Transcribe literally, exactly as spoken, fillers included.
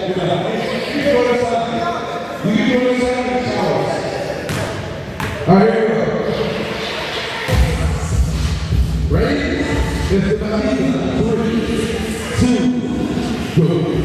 All right, here we go. Ready? It's the Betita. Three, two, go.